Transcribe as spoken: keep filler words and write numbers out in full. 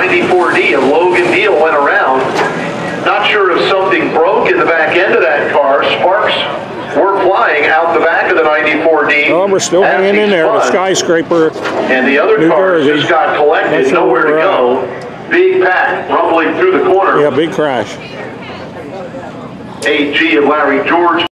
ninety-four D, and Logan Neal went around. Not sure if something broke in the back end of that car. Sparks were flying out the back of the ninety-four D. Oh, we're still hanging in there. The skyscraper. And the other New cars Jersey. just got collected, Sure nowhere to go. At. Big pack rumbling through the corner. Yeah, big crash. A G and Larry George.